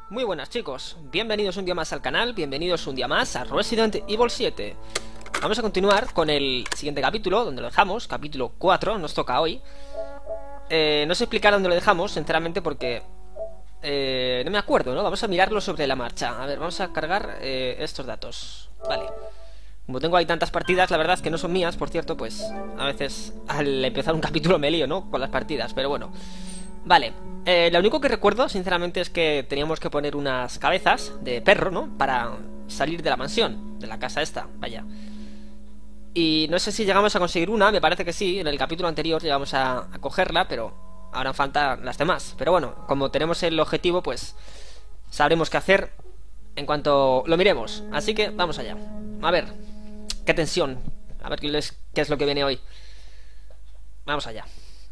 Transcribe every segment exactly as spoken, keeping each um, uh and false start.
Muy buenas chicos, bienvenidos un día más al canal, bienvenidos un día más a Resident Evil siete. Vamos a continuar con el siguiente capítulo, donde lo dejamos, capítulo cuatro, nos toca hoy. eh, No sé explicar dónde lo dejamos, sinceramente, porque eh, no me acuerdo, ¿no? Vamos a mirarlo sobre la marcha. A ver, vamos a cargar eh, estos datos. Vale. Como tengo ahí tantas partidas, la verdad es que no son mías, por cierto, pues a veces al empezar un capítulo me lío, ¿no? Con las partidas, pero bueno. Vale, eh, lo único que recuerdo, sinceramente, es que teníamos que poner unas cabezas de perro, ¿no? Para salir de la mansión, de la casa esta, vaya. Y no sé si llegamos a conseguir una, me parece que sí. En el capítulo anterior llegamos a, a cogerla, pero ahora faltan las demás. Pero bueno, como tenemos el objetivo, pues sabremos qué hacer en cuanto lo miremos. Así que vamos allá. A ver, qué tensión. A ver qué es, qué es lo que viene hoy. Vamos allá.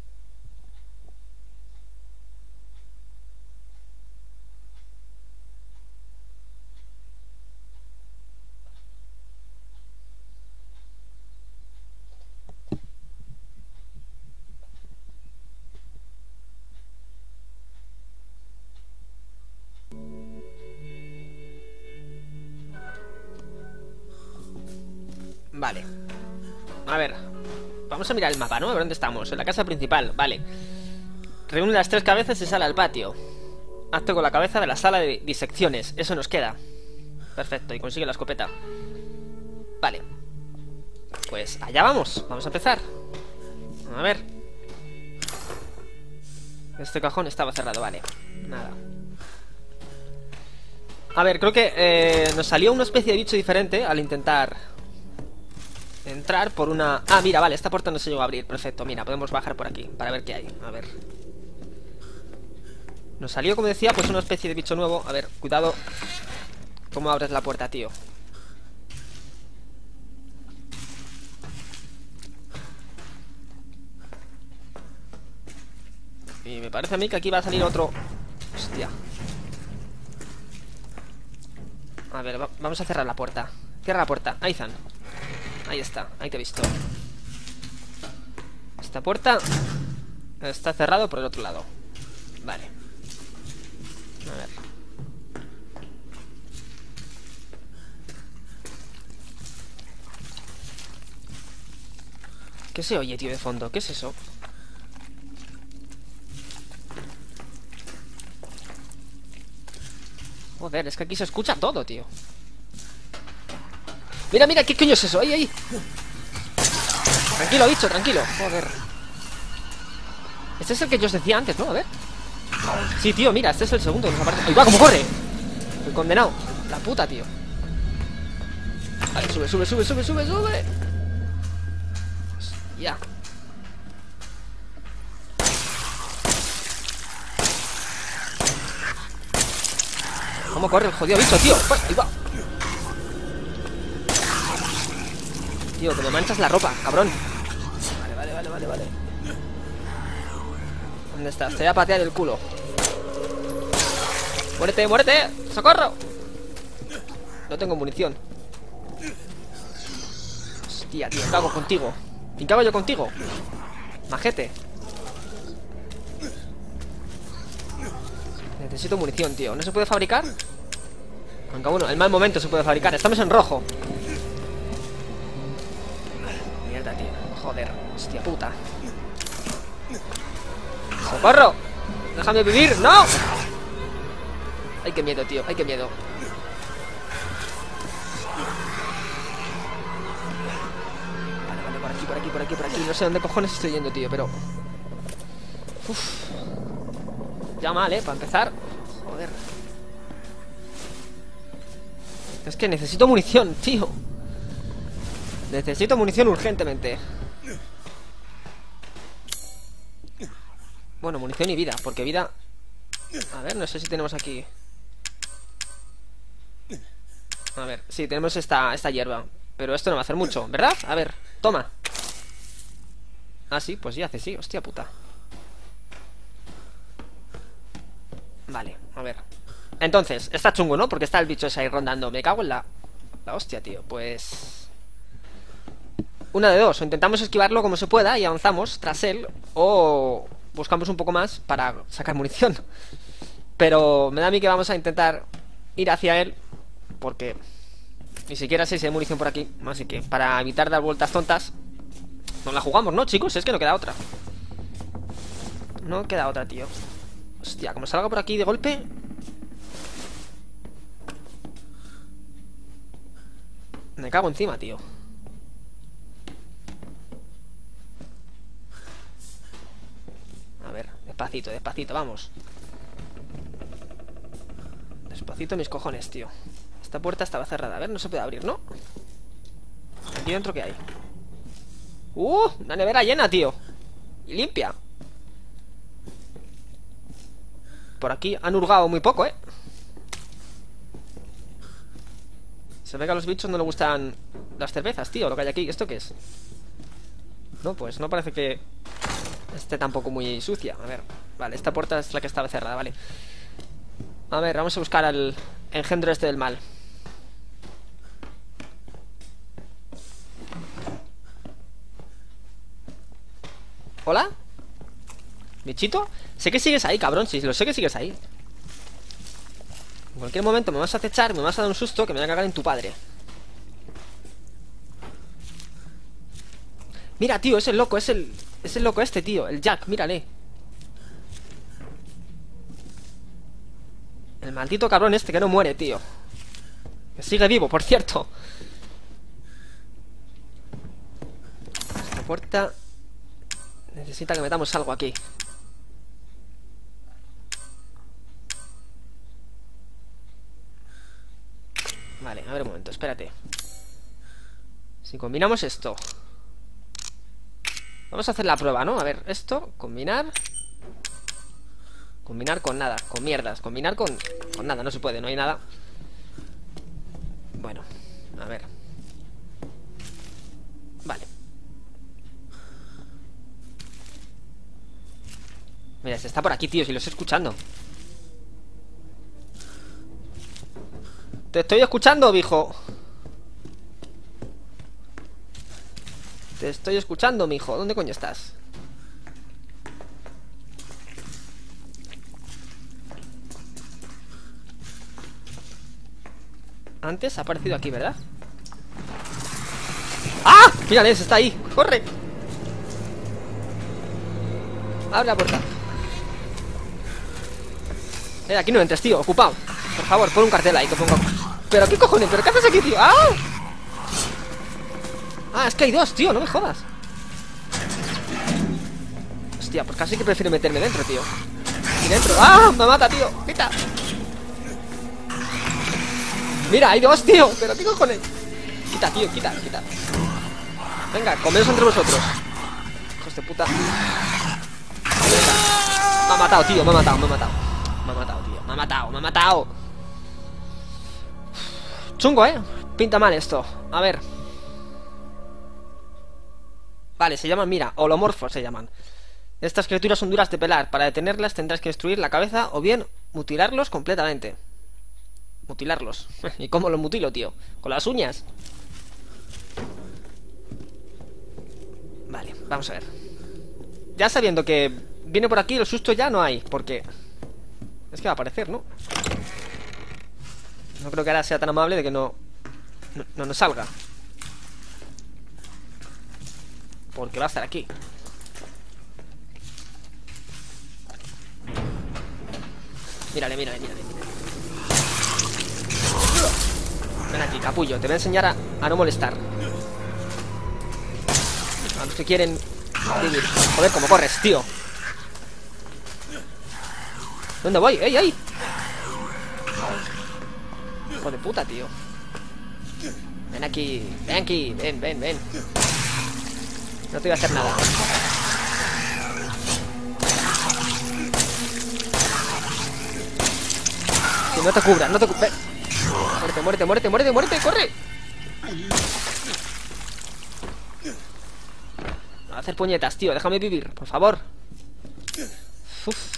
Vale. A ver, vamos a mirar el mapa, ¿no? A ver dónde estamos. En la casa principal, vale. Reúne las tres cabezas y sale al patio. Hazte con la cabeza de la sala de disecciones. Eso nos queda. Perfecto, y consigue la escopeta. Vale. Pues allá vamos, vamos a empezar. A ver. Este cajón estaba cerrado, vale. Nada. A ver, creo que eh, nos salió una especie de bicho diferente al intentar entrar por una... Ah, mira, vale, esta puerta no se llegó a abrir. Perfecto, mira, podemos bajar por aquí para ver qué hay. A ver. Nos salió, como decía, pues una especie de bicho nuevo. A ver, cuidado. ¿Cómo abres la puerta, tío? Y me parece a mí que aquí va a salir otro... Hostia. A ver, va vamos a cerrar la puerta. Cierra la puerta, Aizan. Ahí está, ahí te he visto. Esta puerta está cerrado por el otro lado. Vale. A ver. ¿Qué se oye, tío, de fondo? ¿Qué es eso? Joder, es que aquí se escucha todo, tío. Mira, mira, ¿qué coño es eso? Ahí, ahí. Tranquilo, bicho, tranquilo. Joder. Este es el que yo os decía antes, ¿no? A ver. Sí, tío, mira, este es el segundo que nos aparece. ¡Ahí va, cómo corre! El condenado. La puta, tío. Vale, sube, sube, sube, sube, sube, sube. Ya. ¿Cómo corre el jodido bicho, tío? Ahí va. Tío, que me manchas la ropa, cabrón. Vale, vale, vale, vale, vale. ¿Dónde estás? Te voy a patear el culo. ¡Muérete, muérete! ¡Socorro! No tengo munición. Hostia, tío, ¿qué hago contigo? ¿Y qué hago yo contigo? Majete. Necesito munición, tío. ¿No se puede fabricar? Aunque bueno, en mal momento se puede fabricar. Estamos en rojo. Mierda, tío. Joder. Hostia puta. ¡Socorro! ¡Déjame vivir! ¡No! Ay, qué miedo, tío. Ay, qué miedo. Vale, vale, por aquí, por aquí, por aquí, por aquí. No sé dónde cojones estoy yendo, tío, pero... Uf. Ya mal, ¿eh? Para empezar. Joder. Es que necesito munición, tío. Necesito munición urgentemente. Bueno, munición y vida, porque vida... A ver, no sé si tenemos aquí... A ver, sí, tenemos esta, esta hierba. Pero esto no va a hacer mucho, ¿verdad? A ver, toma. Ah, sí, pues ya hace sí, hostia puta. Vale, a ver. Entonces, está chungo, ¿no? Porque está el bicho ese ahí rondando. Me cago en la... La hostia, tío, pues... Una de dos, o intentamos esquivarlo como se pueda y avanzamos tras él, o buscamos un poco más para sacar munición. Pero me da a mí que vamos a intentar ir hacia él, porque ni siquiera sé si hay munición por aquí. Así que para evitar dar vueltas tontas, nos la jugamos, ¿no, chicos? Es que no queda otra. No queda otra, tío. Hostia, como salga por aquí de golpe. Me cago encima, tío. A ver, despacito, despacito, vamos. Despacito mis cojones, tío. Esta puerta estaba cerrada, a ver, no se puede abrir, ¿no? Aquí dentro, ¿qué hay? ¡Uh! Una nevera llena, tío. Y limpia. Por aquí han hurgado muy poco, ¿eh? Se ve que a los bichos no les gustan las cervezas, tío, lo que hay aquí. ¿Esto qué es? No, pues no parece que esté tampoco muy sucia. A ver, vale, esta puerta es la que estaba cerrada, vale. A ver, vamos a buscar al engendro este del mal. ¿Hola? ¿Bichito? Sé que sigues ahí, cabrón, sí, lo sé que sigues ahí. En cualquier momento me vas a acechar, me vas a dar un susto que me voy a cagar en tu padre. Mira, tío, es el loco, es el... Es el loco este, tío, el Jack, mírale. El maldito cabrón este que no muere, tío. Que sigue vivo, por cierto. Esta puerta necesita que metamos algo aquí. Vale, a ver un momento, espérate. Si combinamos esto, vamos a hacer la prueba, ¿no? A ver, esto, combinar. Combinar con nada, con mierdas. Combinar con, con nada, no se puede, no hay nada. Bueno, a ver. Vale. Mira, se está por aquí, tío, si lo estoy escuchando. Te estoy escuchando, viejo. Te estoy escuchando, mijo. ¿Dónde coño estás? Antes ha aparecido aquí, ¿verdad? ¡Ah! Mírale, está ahí. ¡Corre! Abre la puerta. Eh, aquí no entres, tío. Ocupado. Por favor, pon un cartel ahí que ponga... ¿Pero qué cojones? ¿Pero qué haces aquí, tío? ¡Ah! Ah, es que hay dos, tío. No me jodas. Hostia, pues casi que prefiero meterme dentro, tío. Aquí dentro. ¡Ah! Me mata, tío. Quita. Mira, hay dos, tío. ¿Pero qué cojones? Quita, tío, quita, quita. Venga, comeos entre vosotros. Hijos de puta. Me ha matado, tío. Me ha matado, me ha matado. Me ha matado, tío. Me ha matado, me ha matado. Chungo, ¿eh? Pinta mal esto. A ver. Vale, se llaman, mira, holomorfos se llaman. Estas criaturas son duras de pelar. Para detenerlas tendrás que destruir la cabeza o bien mutilarlos completamente. Mutilarlos. ¿Y cómo los mutilo, tío? ¿Con las uñas? Vale, vamos a ver. Ya sabiendo que viene por aquí, el susto ya no hay. Porque es que va a aparecer, ¿no? No creo que ahora sea tan amable de que no No, no nos salga. Porque va a estar aquí. Mírale, mírale, mírale, mírale. Ven aquí, capullo. Te voy a enseñar a, a no molestar a los que quieren vivir. Joder, cómo corres, tío. ¿Dónde voy? ¡Ey, ey! Hijo de puta, tío. Ven aquí, ven aquí, ven, ven, ven. No te voy a hacer nada. Que no te cubras, no te cubras. Muérete, muérete, muérete, muérete, muérete, corre. No voy a hacer puñetas, tío, déjame vivir, por favor. Uf.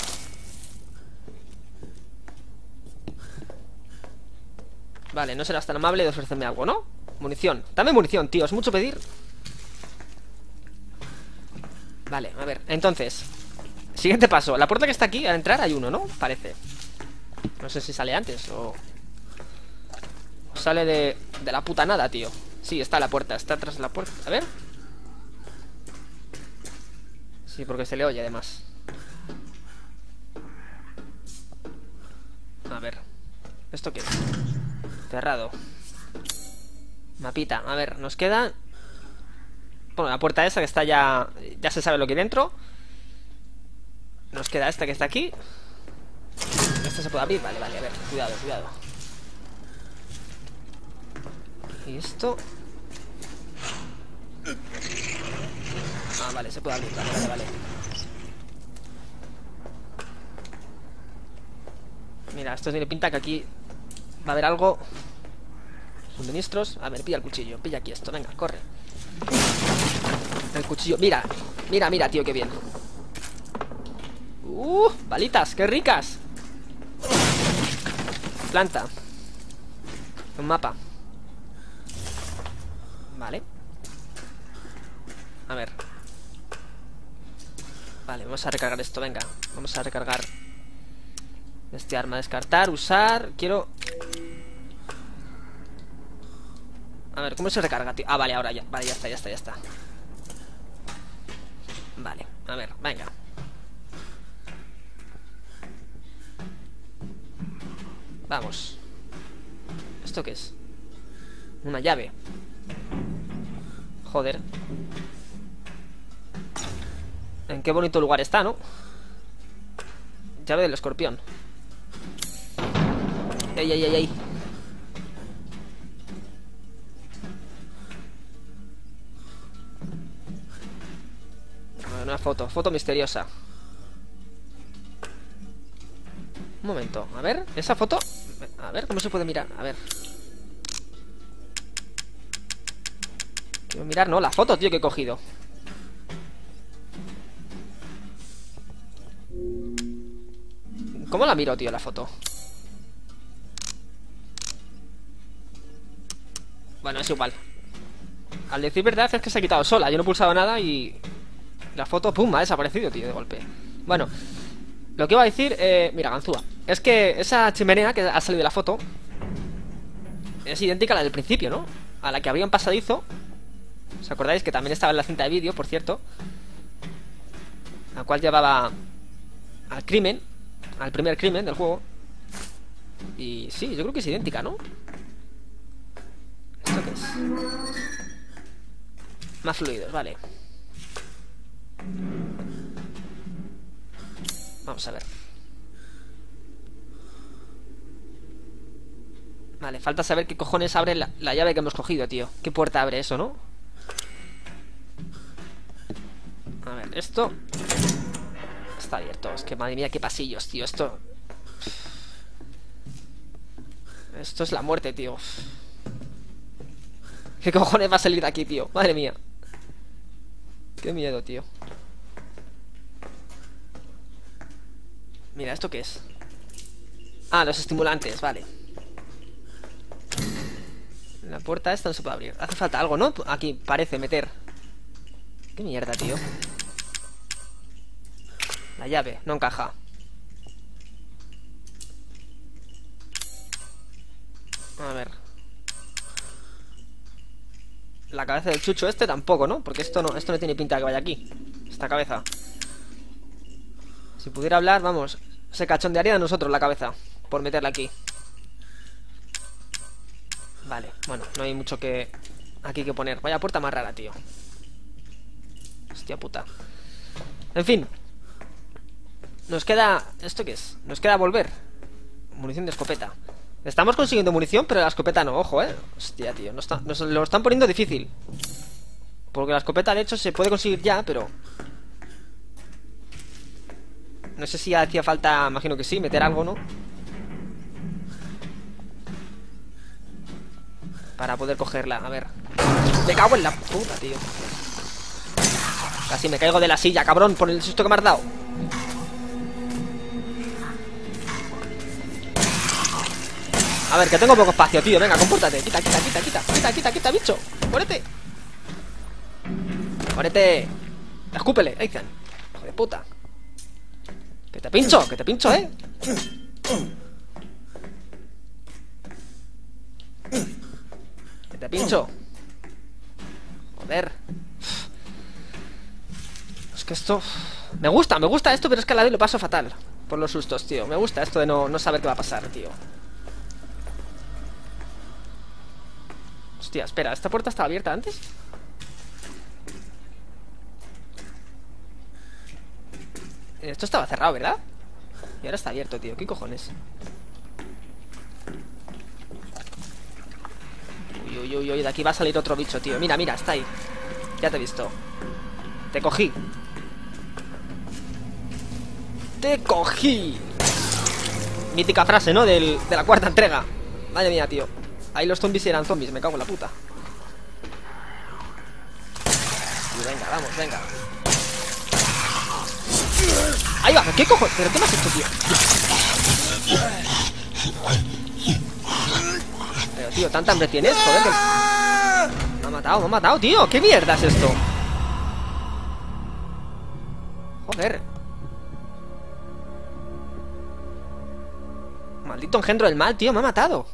Vale, no serás tan amable de ofrecerme algo, ¿no? Munición, dame munición, tío, es mucho pedir. Vale, a ver, entonces siguiente paso. La puerta que está aquí, al entrar hay uno, ¿no? Parece. No sé si sale antes o... o sale de... de la puta nada, tío. Sí, está la puerta, está tras la puerta. A ver. Sí, porque se le oye además. A ver. ¿Esto qué es? Cerrado. Mapita. A ver, nos queda... bueno, la puerta esa que está ya... ya se sabe lo que hay dentro. Nos queda esta que está aquí. ¿Esta se puede abrir? Vale, vale, a ver, cuidado, cuidado. Y esto... ah, vale, se puede abrir, vale, vale, vale. Mira, esto tiene pinta que aquí va a haber algo. Suministros. A ver, pilla el cuchillo, pilla aquí esto, venga, corre. El cuchillo, mira, mira, mira, tío, qué bien. Uh, balitas, qué ricas. Planta. Un mapa. Vale. A ver. Vale, vamos a recargar esto, venga. Vamos a recargar este arma, descartar, usar. Quiero... a ver, ¿cómo se recarga, tío? Ah, vale, ahora ya, vale, ya está, ya está, ya está. Vale, a ver, venga. Vamos. ¿Esto qué es? Una llave. Joder. En qué bonito lugar está, ¿no? Llave del escorpión. Ey, ey, ey, ey. Una foto, foto misteriosa. Un momento, a ver, esa foto. A ver, ¿cómo se puede mirar? A ver. Quiero mirar, no, la foto, tío, que he cogido. ¿Cómo la miro, tío, la foto? Bueno, es igual. Al decir verdad es que se ha quitado sola. Yo no he pulsado nada y... la foto, pum, ha desaparecido, tío, de golpe. Bueno, lo que iba a decir, eh, mira, ganzúa. Es que esa chimenea que ha salido de la foto es idéntica a la del principio, ¿no? A la que había un pasadizo. ¿Os acordáis? Que también estaba en la cinta de vídeo, por cierto. La cual llevaba al crimen, al primer crimen del juego. Y sí, yo creo que es idéntica, ¿no? ¿Esto qué es? Más fluidos, vale. Vamos a ver. Vale, falta saber qué cojones abre la, la llave que hemos cogido, tío. ¿Qué puerta abre eso, no? A ver, esto está abierto. Es que madre mía, qué pasillos, tío. Esto... esto es la muerte, tío. ¿Qué cojones va a salir de aquí, tío? Madre mía. Qué miedo, tío. Mira, ¿esto qué es? Ah, los estimulantes, vale. La puerta esta no se puede abrir. Hace falta algo, ¿no? Aquí parece meter. Qué mierda, tío. La llave, no encaja. A ver. La cabeza del chucho este tampoco, ¿no? Porque esto no, esto no tiene pinta de que vaya aquí. Esta cabeza. Si pudiera hablar, vamos, se cachondearía de nosotros la cabeza por meterla aquí. Vale, bueno, no hay mucho que aquí que poner. Vaya puerta más rara, tío. Hostia puta. En fin. Nos queda... ¿esto qué es? Nos queda volver. Munición de escopeta. Estamos consiguiendo munición, pero la escopeta no, ojo, eh. Hostia, tío, nos, está, nos lo están poniendo difícil. Porque la escopeta, de hecho, se puede conseguir ya, pero... no sé si hacía falta, imagino que sí, meter algo, ¿no? Para poder cogerla, a ver. Me cago en la puta, tío. Casi me caigo de la silla, cabrón, por el susto que me has dado. A ver, que tengo poco espacio, tío. Venga, compórtate. Quita, quita, quita, quita. Quita, quita, quita, bicho. Muérete. Muérete. Escúpele, Aizen. Hijo de puta. te pincho, que te pincho, ¿eh? Que te pincho. Joder. Es que esto... Me gusta, me gusta esto, pero es que a la vez lo paso fatal por los sustos, tío. Me gusta esto de no, no saber qué va a pasar, tío. Hostia, espera, ¿esta puerta estaba abierta antes? Esto estaba cerrado, ¿verdad? Y ahora está abierto, tío. ¿Qué cojones? Uy, uy, uy, uy. De aquí va a salir otro bicho, tío. Mira, mira, está ahí. Ya te he visto. Te cogí. ¡Te cogí! Mítica frase, ¿no? Del, de la cuarta entrega. Madre mía, tío. Ahí los zombies eran zombies. Me cago en la puta. Y venga, vamos, venga. Ahí va, ¿qué cojones? ¿Pero qué me has hecho, tío? Pero, tío, ¿tanta hambre tienes? Joder, que... Me ha matado, me ha matado, tío. ¿Qué mierda es esto? Joder. Maldito engendro del mal, tío, me ha matado.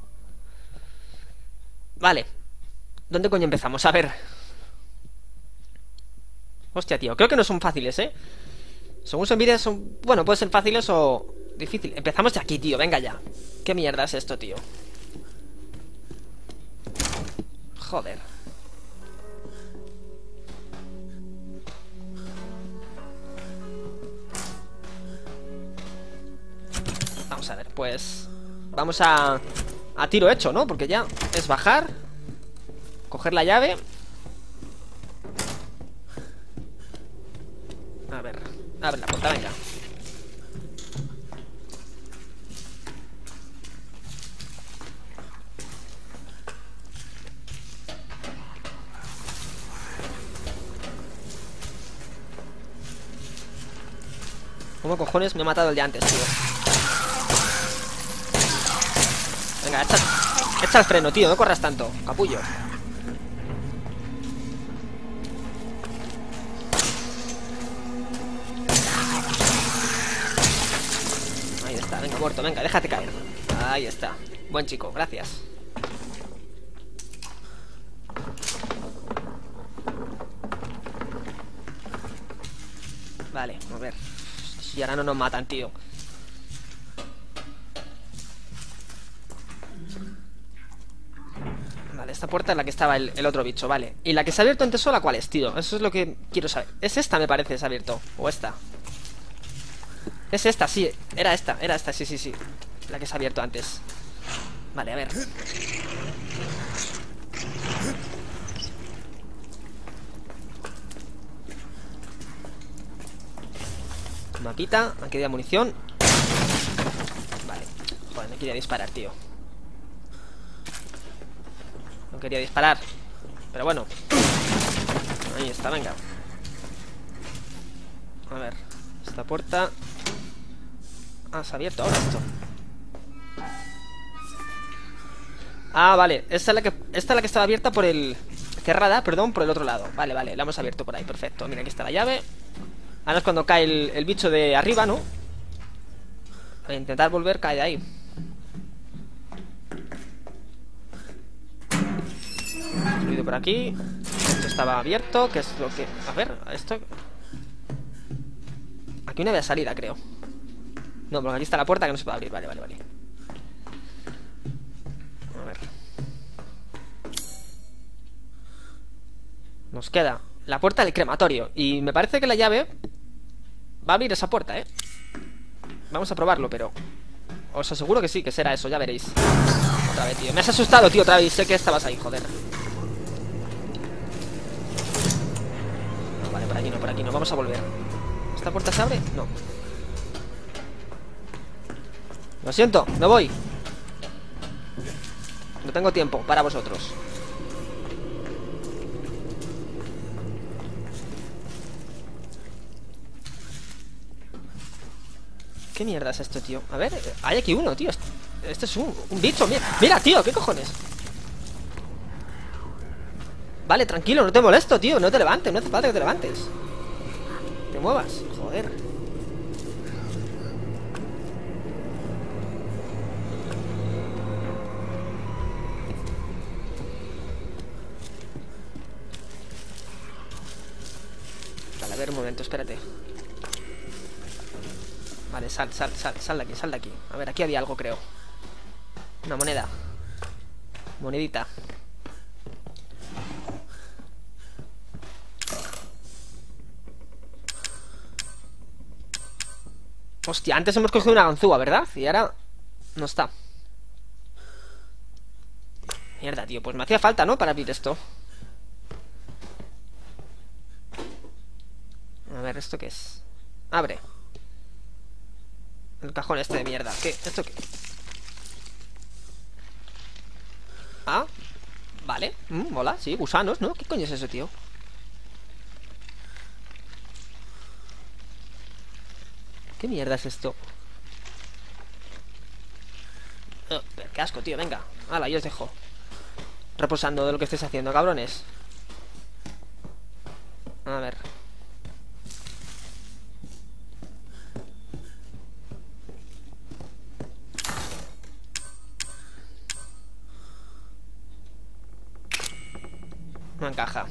Vale. ¿Dónde coño empezamos? A ver. Hostia, tío, creo que no son fáciles, ¿eh? Según se mire son... Bueno, pueden ser fáciles o... difíciles. Empezamos de aquí, tío, venga ya. ¿Qué mierda es esto, tío? Joder. Vamos a ver, pues... Vamos a... A tiro hecho, ¿no? Porque ya es bajar, coger la llave. A ver, abre la puerta, venga. ¿Cómo cojones me ha matado el de antes, tío? Venga, echa, echa el freno, tío, no corras tanto, capullo. Ahí está, venga, muerto, venga, déjate caer. Ahí está, buen chico, gracias. Vale, a ver. Si ahora no nos matan, tío. Vale, esta puerta es la que estaba el, el otro bicho, vale. ¿Y la que se ha abierto antes sola cuál es, tío? Eso es lo que quiero saber. Es esta, me parece, se ha abierto. O esta. Es esta, sí. Era esta, era esta, sí, sí, sí. La que se ha abierto antes. Vale, a ver. Mapita, aquí había munición. Vale. Joder, no quería disparar, tío. No quería disparar. Pero bueno. Ahí está, venga. A ver. Esta puerta. Ah, se ha abierto ahora esto. Ah, vale. Esta es la que, esta es la que estaba abierta por el... Cerrada, perdón, por el otro lado. Vale, vale, la hemos abierto por ahí, perfecto. Mira, aquí está la llave. Ahora es cuando cae el, el bicho de arriba, ¿no? A intentar volver, cae de ahí. Ruido por aquí. Esto estaba abierto, que es lo que... A ver, esto... Aquí no había salida, creo. No, porque aquí está la puerta que no se puede abrir. Vale, vale, vale. A ver. Nos queda la puerta del crematorio. Y me parece que la llave va a abrir esa puerta, ¿eh? Vamos a probarlo, pero os aseguro que sí, que será eso, ya veréis. Otra vez, tío. Me has asustado, tío, otra vez. Sé que estabas ahí, joder. No, vale, por aquí no, por aquí no. Vamos a volver. ¿Esta puerta se abre? No. Lo siento, me voy. No tengo tiempo para vosotros. ¿Qué mierda es esto, tío? A ver, hay aquí uno, tío. Este es un, un bicho, mira. Mira, tío, ¿qué cojones? Vale, tranquilo, no te molesto, tío. No te levantes, no hace falta que te levantes. Te muevas, joder. ver, un momento, espérate. Vale, sal, sal, sal, sal de aquí, sal de aquí. A ver, aquí había algo, creo. Una moneda. Monedita. Hostia, antes hemos cogido una ganzúa, ¿verdad? Y ahora no está. Mierda, tío, pues me hacía falta, ¿no? Para abrir esto. A ver, ¿esto qué es? Abre. El cajón este de mierda. ¿Qué? ¿Esto qué? Ah, vale. Mm, mola, sí, gusanos, ¿no? ¿Qué coño es eso, tío? ¿Qué mierda es esto? Oh, pero qué asco, tío, venga. Hala, yo os dejo reposando de lo que estéis haciendo, cabrones. A ver. No encaja.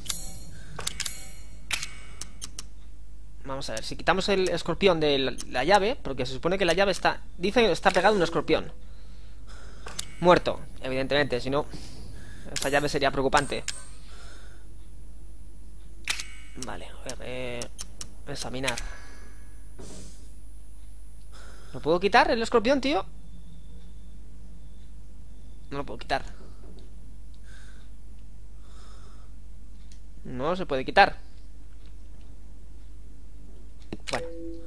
Vamos a ver, si quitamos el escorpión de la, la llave, porque se supone que la llave está... Dice que está pegado a un escorpión muerto, evidentemente, si no esta llave sería preocupante. Vale, a ver, eh, examinar. ¿Lo puedo quitar el escorpión, tío? No lo puedo quitar. No se puede quitar. Bueno.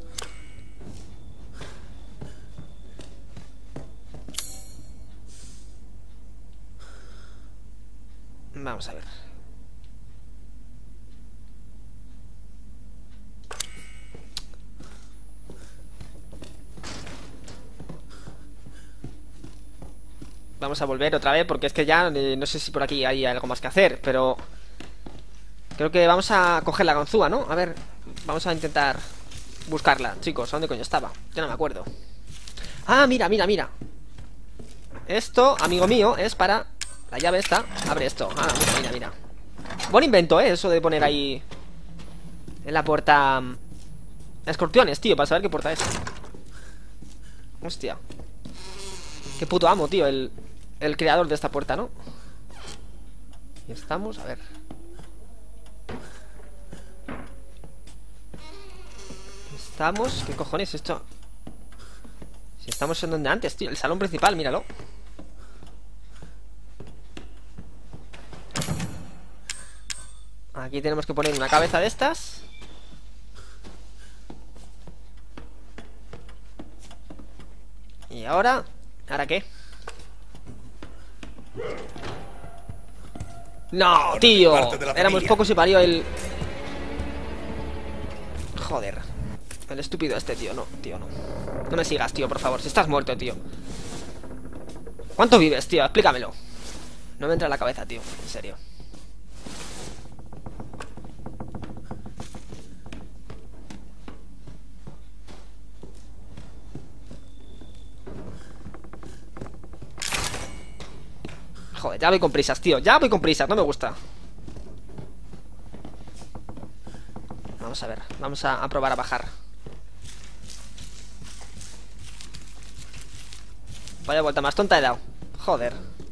Vamos a ver. Vamos a volver otra vez porque es que ya eh, no sé si por aquí hay algo más que hacer, pero creo que vamos a coger la ganzúa, ¿no? A ver, vamos a intentar buscarla. Chicos, ¿a dónde coño estaba? Ya no me acuerdo. Ah, mira, mira, mira. Esto, amigo mío, es para... La llave esta, abre esto. Ah, mira, mira, mira. Buen invento, ¿eh? Eso de poner ahí en la puerta escorpiones, tío, para saber qué puerta es. Hostia. Qué puto amo, tío, el, el creador de esta puerta, ¿no? Y estamos, a ver. Estamos, ¿qué cojones es esto? Si estamos en donde antes, tío, el salón principal, míralo. Aquí tenemos que poner una cabeza de estas. Y ahora... ¿Ahora qué? ¡No, tío! Éramos pocos y parió el... Joder. El estúpido este, tío. No, tío, no. No me sigas, tío, por favor. Si estás muerto, tío. ¿Cuánto vives, tío? Explícamelo. No me entra en la cabeza, tío. En serio. Joder, ya voy con prisas, tío. Ya voy con prisas, no me gusta. Vamos a ver, vamos a, a probar a bajar. Vaya vuelta más tonta he dado. Joder.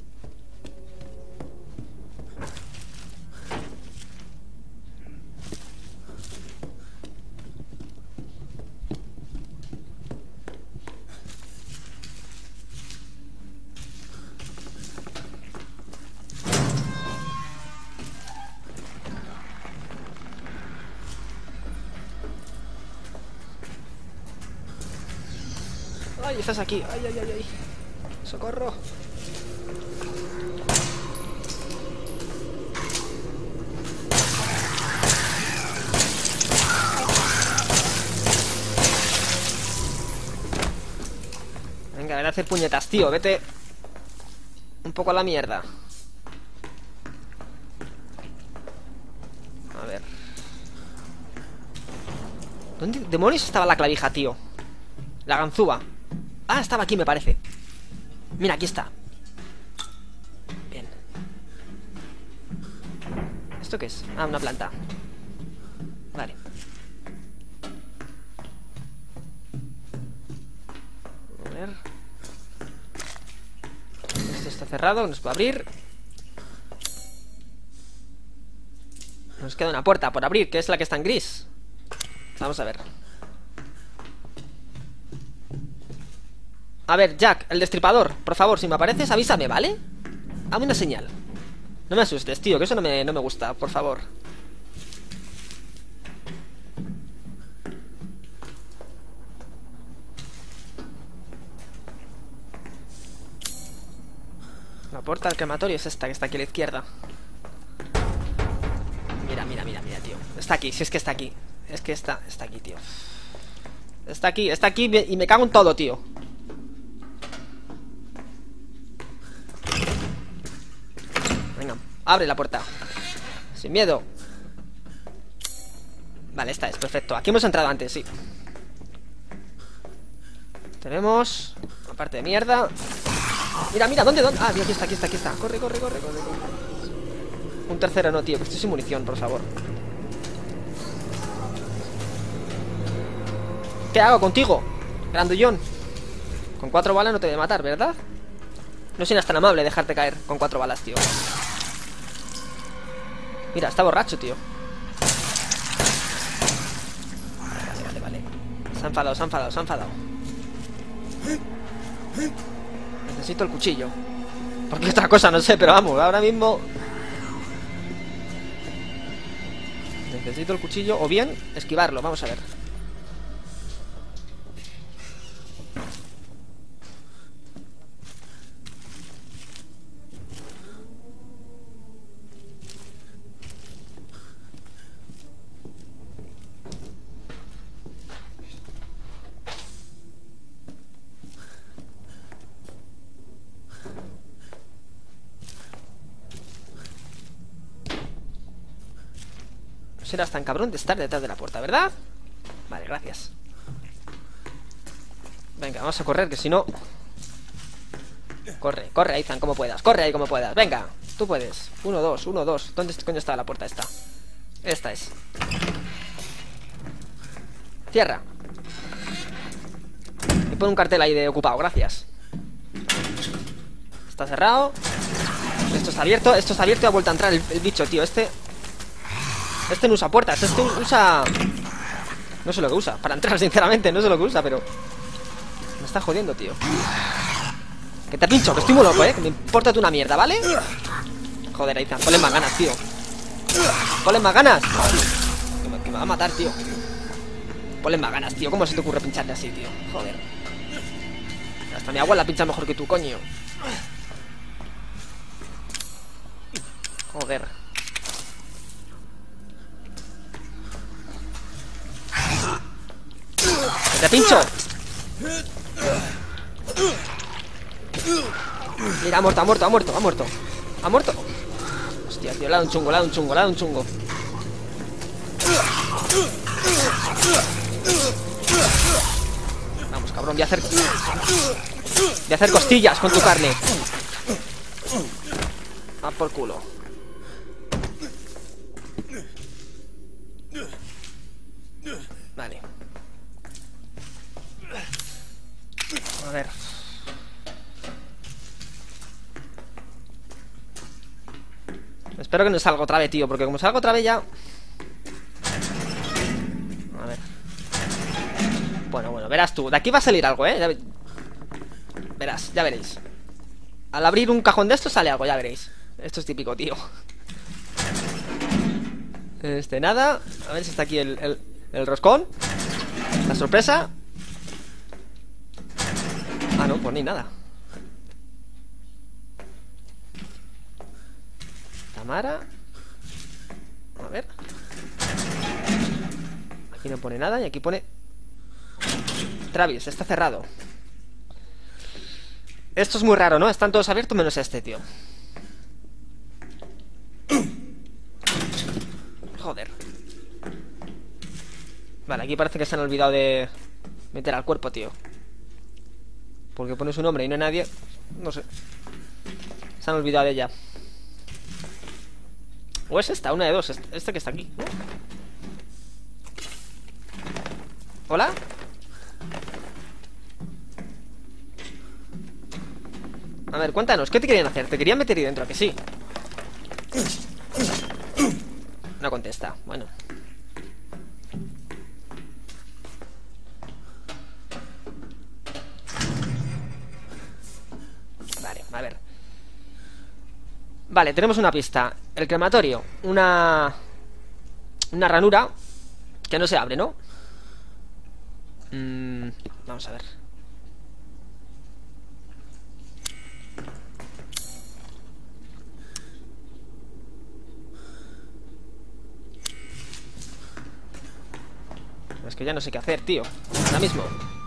Ay, estás aquí. Ay, ay, ay, ay. Socorro. Venga, ven a hacer puñetas, tío. Vete un poco a la mierda. A ver. ¿Dónde demonios estaba la clavija, tío? La ganzúa. Ah, estaba aquí, me parece. Mira, aquí está. Bien. ¿Esto qué es? Ah, una planta. Vale. A ver. Esto está cerrado, nos puede abrir. Nos queda una puerta por abrir, que es la que está en gris. Vamos a ver. A ver, Jack, el destripador, por favor, si me apareces, avísame, ¿vale? Dame una señal. No me asustes, tío, que eso no me, no me gusta, por favor. La puerta del crematorio es esta, que está aquí a la izquierda. Mira, mira, mira, mira, tío. Está aquí, si es que está aquí. Es que está, está aquí, tío. Está aquí, está aquí y me cago en todo, tío. Venga, abre la puerta. Sin miedo. Vale, esta es, perfecto. Aquí hemos entrado antes, sí. Tenemos una parte de mierda. Mira, mira, ¿dónde, dónde? Ah, aquí está, aquí está, aquí está. Corre, corre, corre, corre, corre. Un tercero no, tío, que estoy sin munición, por favor. ¿Qué hago contigo, grandullón? Con cuatro balas no te voy a matar, ¿verdad? No serás tan amable dejarte caer con cuatro balas, tío. Mira, está borracho, tío. Vale, vale, vale. Se ha enfadado, se ha enfadado, se ha enfadado. Necesito el cuchillo. Porque otra cosa no sé, pero vamos, ahora mismo necesito el cuchillo. O bien, esquivarlo, vamos a ver. No serás tan cabrón de estar detrás de la puerta, ¿verdad? Vale, gracias. Venga, vamos a correr, que si no... Corre, corre, Ethan, como puedas. Corre ahí como puedas, venga. Tú puedes. Uno, dos, uno, dos. ¿Dónde coño está la puerta esta? Esta es. Cierra. Y pon un cartel ahí de ocupado, gracias. Está cerrado. Esto está abierto, esto está abierto y ha vuelto a entrar el, el bicho, tío. Este... Este no usa puertas, este usa... No sé lo que usa, para entrar sinceramente, no sé lo que usa, pero... Me está jodiendo, tío. Que te pincho, que estoy muy loco, eh. Que me importa tú una mierda, ¿vale? Joder, Ethan, ponle más ganas, tío. Ponle más ganas. Que me, que me va a matar, tío. Ponle más ganas, tío. ¿Cómo se te ocurre pincharte así, tío? Joder. Hasta mi abuela pincha mejor que tú, coño. Joder. ¡Te pincho! Mira, ha muerto, ha muerto, ha muerto, ha muerto. Ha muerto. Hostia, tío, le ha dado un chungo, le ha dado un chungo, le ha dado un chungo. Vamos, cabrón, voy a hacer... Voy a hacer costillas con tu carne. Va por culo. Vale. A ver. Espero que no salga otra vez, tío, porque como salga otra vez ya... A ver. Bueno, bueno, verás tú. De aquí va a salir algo, ¿eh? Ya ve... Verás, ya veréis. Al abrir un cajón de estos sale algo, ya veréis. Esto es típico, tío. Este, nada. A ver si está aquí el, el, el roscón. La sorpresa. Ah, no, pues ni nada. Tamara. A ver. Aquí no pone nada y aquí pone Travis, está cerrado. Esto es muy raro, ¿no? Están todos abiertos menos este, tío. Joder. Vale, aquí parece que se han olvidado de meter al cuerpo, tío. Porque pone su nombre y no hay nadie. No sé. Se han olvidado de ella. O es esta, una de dos. Este que está aquí, ¿no? ¿Hola? A ver, cuéntanos, ¿qué te querían hacer? ¿Te querían meter ahí dentro? ¿A que sí? No contesta, bueno. Vale, a ver. Vale, tenemos una pista. El crematorio, una... Una ranura que no se abre, ¿no? Mm, vamos a ver. Es que ya no sé qué hacer, tío. Ahora mismo.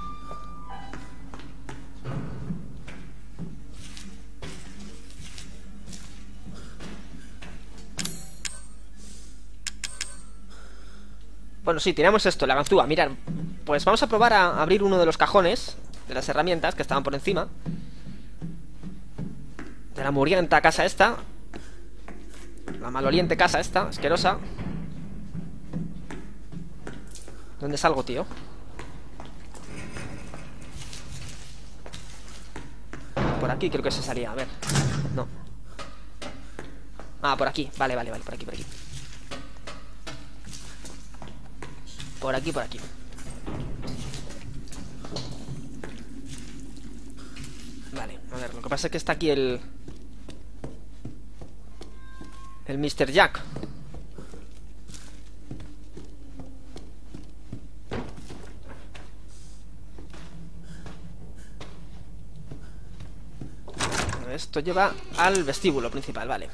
Bueno, sí, tiramos esto, la ganzúa. Mirad, pues vamos a probar a abrir uno de los cajones de las herramientas que estaban por encima de la mugrienta casa esta. La maloliente casa esta, asquerosa. ¿Dónde salgo, tío? Por aquí creo que se salía, a ver. No. Ah, por aquí, vale, vale, vale, por aquí, por aquí. Por aquí, por aquí. Vale, a ver, lo que pasa es que está aquí el... El mister Jack. Esto lleva al vestíbulo principal, vale.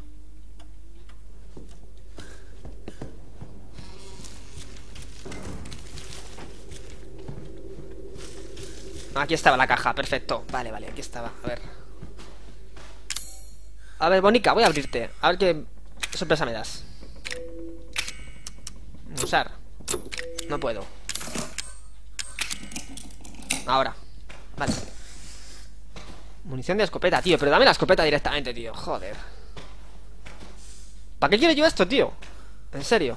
Aquí estaba la caja, perfecto. Vale, vale, aquí estaba, a ver. A ver, Bonica, voy a abrirte. A ver qué sorpresa me das. Usar. No puedo. Ahora. Vale. Munición de escopeta, tío. Pero dame la escopeta directamente, tío. Joder. ¿Para qué quiero yo esto, tío? En serio.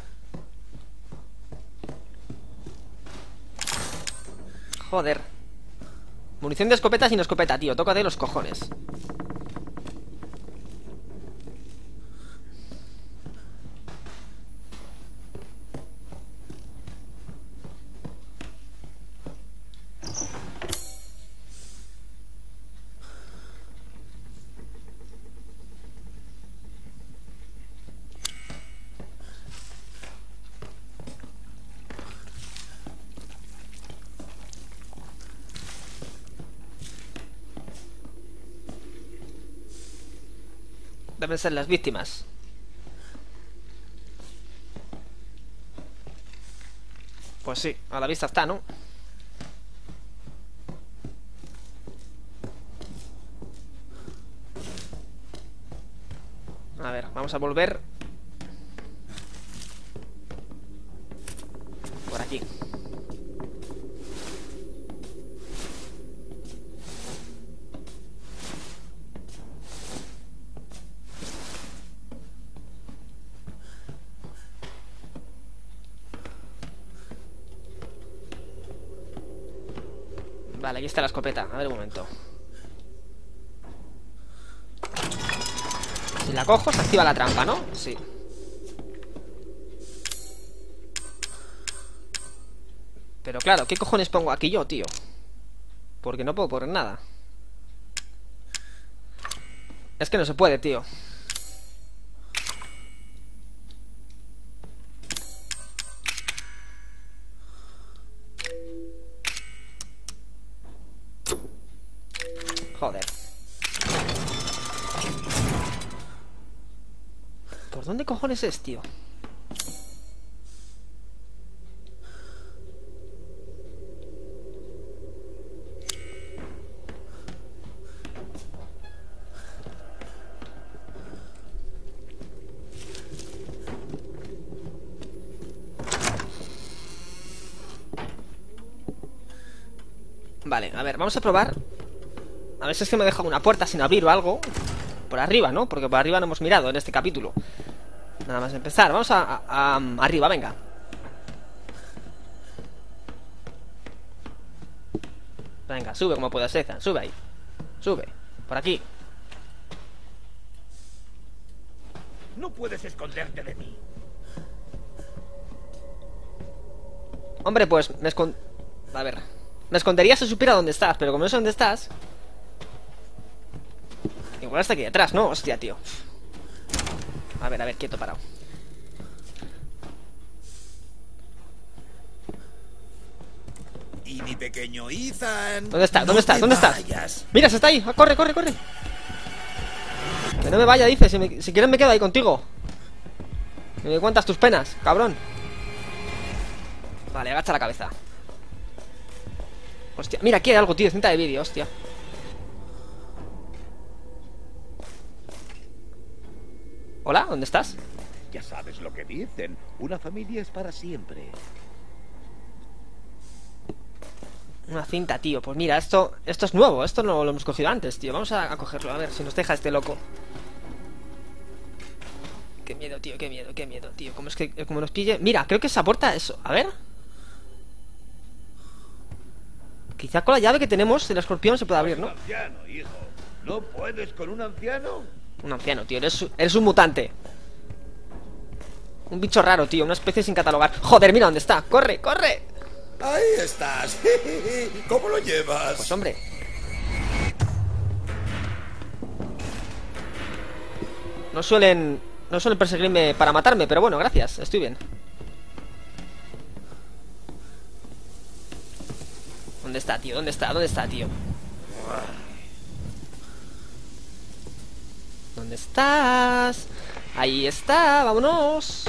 Joder. Munición de escopeta sin escopeta, tío. Tócate los cojones. Deben ser las víctimas. Pues sí, a la vista está, ¿no? A ver, vamos a volver por aquí. Vale, aquí está la escopeta. A ver un momento. Si la cojo, se activa la trampa, ¿no? Sí. Pero claro, ¿qué cojones pongo aquí yo, tío? Porque no puedo poner nada. Es que no se puede, tío. Joder. ¿Por dónde cojones es, tío? Vale, a ver, vamos a probar. A ver si es que me deja una puerta sin abrir o algo. Por arriba, ¿no? Porque por arriba no hemos mirado en este capítulo. Nada más empezar, vamos a, a, a arriba, venga. Venga, sube como puedas, Ethan, sube ahí. Sube. Por aquí. No puedes esconderte de mí. Hombre, pues me escon... A ver. Me escondería si supiera dónde estás, pero como no sé dónde estás... Igual está aquí detrás, ¿no? Hostia, tío. A ver, a ver, quieto, parado. Y mi pequeño Ethan. ¿Dónde está? ¿Dónde no está? te ¿Dónde estás? vayas. Mira, se está ahí. Ah, corre, corre, corre. Que no me vaya, dice. Si, me... si quieres me quedo ahí contigo. Que me cuentas tus penas, cabrón. Vale, agacha la cabeza. Hostia, mira, aquí hay algo, tío. Cinta de vídeo, hostia. Hola, ¿dónde estás? Ya sabes lo que dicen. Una familia es para siempre. Una cinta, tío. Pues mira, esto esto es nuevo. Esto no lo hemos cogido antes, tío. Vamos a, a cogerlo, a ver si nos deja este loco. Qué miedo, tío, qué miedo, qué miedo, tío. ¿Cómo es que como nos pille? Mira, creo que esa puerta es... A ver. Quizá con la llave que tenemos del escorpión se puede abrir, ¿no? Un anciano, hijo. ¿No puedes con un anciano? Un anciano, tío. Eres, eres un mutante. Un bicho raro, tío. Una especie sin catalogar. Joder, mira dónde está. ¡Corre, corre! Ahí estás. ¿Cómo lo llevas? Pues hombre. No suelen... No suelen perseguirme para matarme, pero bueno, gracias. Estoy bien. ¿Dónde está, tío? ¿Dónde está? ¿Dónde está, tío? ¿Dónde estás? Ahí está, vámonos.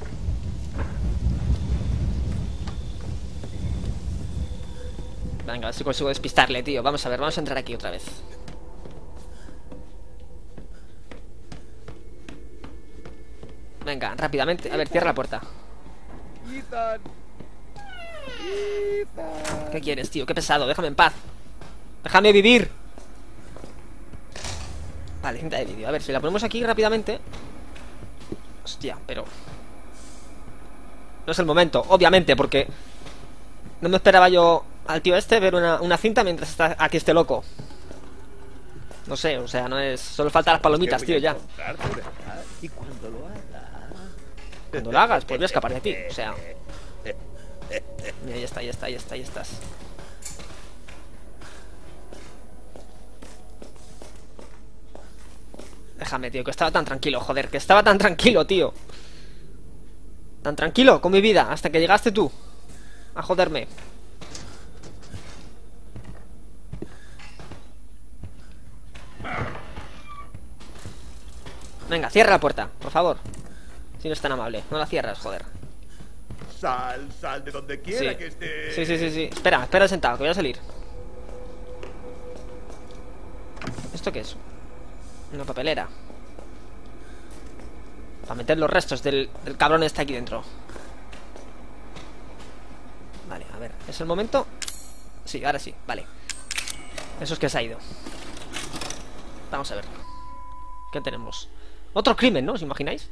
Venga, a ver si consigo despistarle, tío. Vamos a ver, vamos a entrar aquí otra vez. Venga, rápidamente. A ver, cierra la puerta. Ethan. Ethan. ¿Qué quieres, tío? Qué pesado, déjame en paz. Déjame vivir. Vale, cinta de vídeo. A ver, si la ponemos aquí rápidamente. Hostia, pero... No es el momento, obviamente, porque... No me esperaba yo al tío este ver una, una cinta mientras está aquí este loco. No sé, o sea, no es... Solo faltan las palomitas, tío, ya. Y cuando lo haga... Cuando lo hagas, pues voy a escapar de ti, o sea... Mira, ya está, ya está, ya está, ya estás. Déjame, tío, que estaba tan tranquilo, joder, que estaba tan tranquilo, tío. Tan tranquilo con mi vida, hasta que llegaste tú a joderme. Venga, cierra la puerta, por favor. Si no es tan amable, no la cierras, joder. Sal, sal de donde quiera Sí. que esté. Sí, sí, sí, sí. Espera, espera sentado, que voy a salir. ¿Esto qué es? Una papelera. Para meter los restos del, del cabrón este aquí dentro. Vale, a ver, ¿es el momento? Sí, ahora sí, vale. Eso es que se ha ido. Vamos a ver. ¿Qué tenemos? Otro crimen, ¿no? ¿Os imagináis?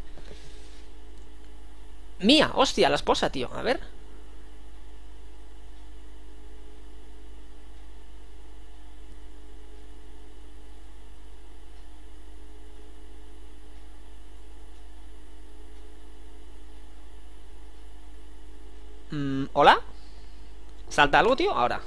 Mía, hostia, la esposa, tío. A ver. Mm, ¿Hola? ¿Salta algo, tío? Ahora.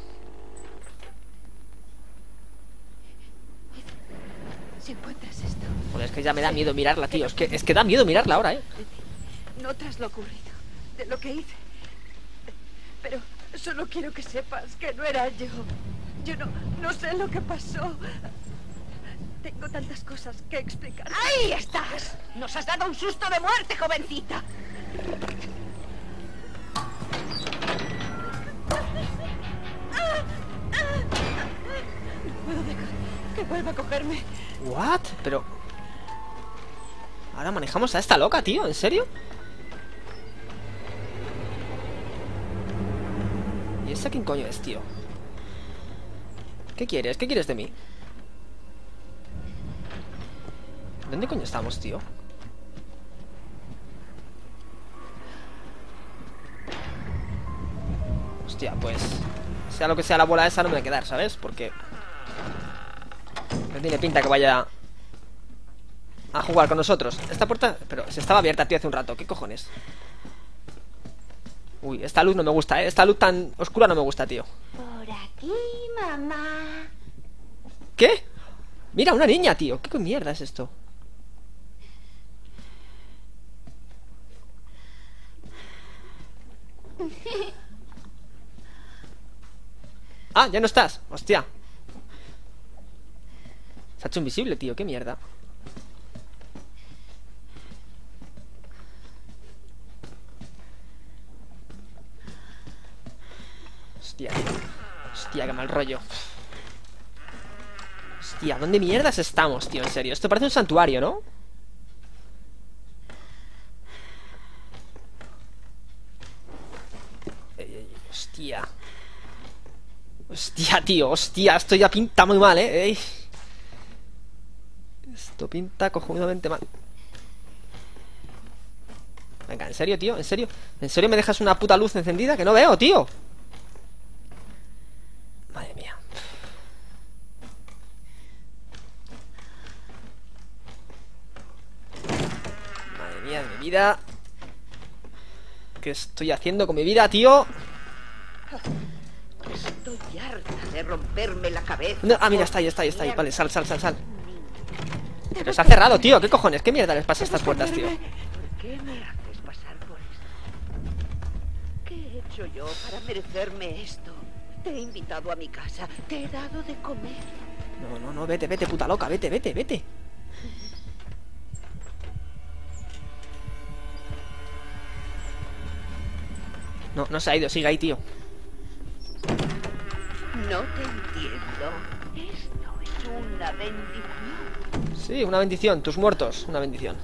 Si encuentras esto, Joder, es que ya me da miedo mirarla, tío. Es que, es que da miedo mirarla ahora, ¿eh? no tras lo ocurrido, de lo que hice. Pero solo quiero que sepas que no era yo. Yo no, no sé lo que pasó. Tengo tantas cosas que explicar. ¡Ahí estás! ¡Nos has dado un susto de muerte, jovencita! No puedo dejar que vuelva a cogerme. ¿What? Pero... Ahora manejamos a esta loca, tío. ¿En serio? ¿Y esta quién coño es, tío? ¿Qué quieres? ¿Qué quieres de mí? ¿Dónde coño estamos, tío? Hostia, pues... Sea lo que sea la bola esa, no me voy a quedar, ¿sabes? Porque... No tiene pinta que vaya a jugar con nosotros. Esta puerta... Pero se estaba abierta, tío, hace un rato. ¿Qué cojones? Uy, esta luz no me gusta, ¿eh? Esta luz tan oscura no me gusta, tío. Por aquí, mamá. ¿Qué? Mira, una niña, tío. ¿Qué mierda es esto? Ah, ya no estás. Hostia. Se ha hecho invisible, tío. ¿Qué mierda? Hostia. Hostia, qué mal rollo. Hostia, ¿dónde mierdas estamos, tío? En serio, esto parece un santuario, ¿no? Ey, ey, hostia. Hostia, tío, hostia, esto ya pinta muy mal, ¿eh? Ey. Esto pinta cojonudamente mal. Venga, ¿en serio, tío? ¿En serio? ¿En serio me dejas una puta luz encendida? Que no veo, tío. Madre mía. Madre mía de mi vida. ¿Qué estoy haciendo con mi vida, tío? Estoy harta de romperme la cabeza. No, ah, mira, está ahí, está ahí, está ahí. Vale, sal, sal, sal, sal. Pero se ha cerrado, tío. ¿Qué cojones? ¿Qué mierda les pasa a estas puertas, tío? ¿Por qué me haces pasar por esto? ¿Qué he hecho yo para merecerme esto? Te he invitado a mi casa, te he dado de comer. No, no, no, vete, vete, puta loca, vete, vete, vete. No, no se ha ido, sigue ahí, tío. No te entiendo. Esto es una bendición. Sí, una bendición, tus muertos, una bendición.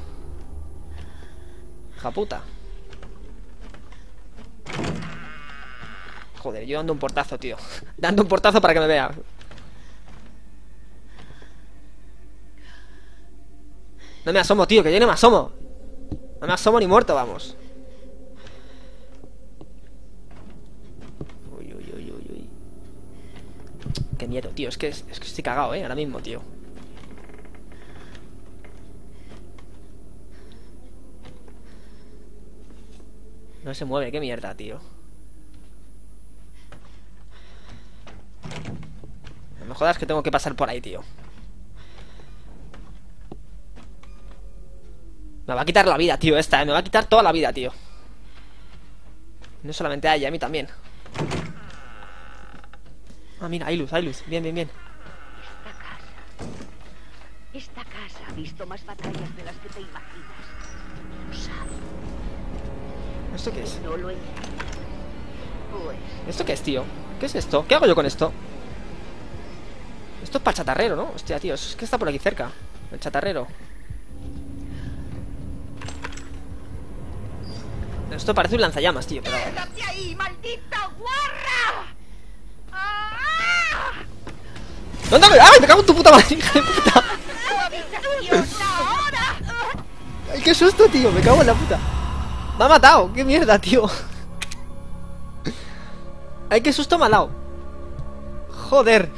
Hija puta. Joder, yo dando un portazo, tío. Dando un portazo para que me vea. No me asomo, tío, que yo no me asomo. No me asomo ni muerto, vamos. Uy, uy, uy, uy, uy. Qué miedo, tío, es que, es que estoy cagado, eh, ahora mismo, tío. No se mueve, qué mierda, tío. No me jodas que tengo que pasar por ahí, tío. Me va a quitar la vida, tío, esta, ¿eh? Me va a quitar toda la vida, tío. No solamente a ella, a mí también. Ah, mira, hay luz, hay luz. Bien, bien, bien. Esta casa. Esta casa ha visto más batallas de las que te imaginas. Lo sabes. ¿Esto qué es? No lo entiendo. Pues ¿Esto qué es, tío? ¿Qué es esto? ¿Qué hago yo con esto? Esto es para el chatarrero, ¿no? Hostia, tío, es que está por aquí cerca. El chatarrero. Esto parece un lanzallamas, tío, pero... ¡quédate ahí, maldita guarra! ¡Ah! ¿Dónde me... ¡Ay, me cago en tu puta madre, hija de puta! ¡Suavización ahora! ¡Ay, qué susto, tío! Me cago en la puta. Me ha matado, qué mierda, tío. Ay, qué susto me ha dado. Joder.